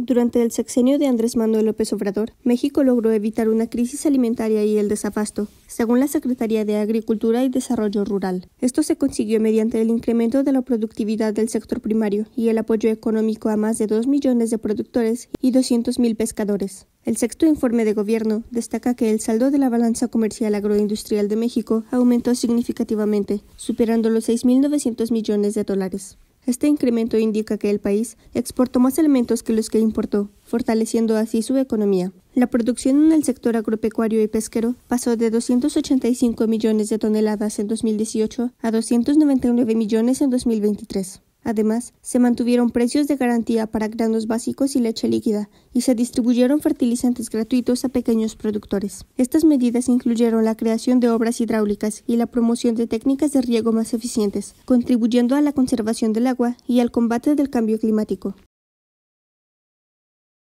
Durante el sexenio de Andrés Manuel López Obrador, México logró evitar una crisis alimentaria y el desabasto, según la Secretaría de Agricultura y Desarrollo Rural. Esto se consiguió mediante el incremento de la productividad del sector primario y el apoyo económico a más de 2 millones de productores y 200,000 pescadores. El sexto informe de gobierno destaca que el saldo de la balanza comercial agroindustrial de México aumentó significativamente, superando los 6.900 millones de dólares. Este incremento indica que el país exportó más alimentos que los que importó, fortaleciendo así su economía. La producción en el sector agropecuario y pesquero pasó de 285 millones de toneladas en 2018 a 299 millones en 2023. Además, se mantuvieron precios de garantía para granos básicos y leche líquida, y se distribuyeron fertilizantes gratuitos a pequeños productores. Estas medidas incluyeron la creación de obras hidráulicas y la promoción de técnicas de riego más eficientes, contribuyendo a la conservación del agua y al combate del cambio climático.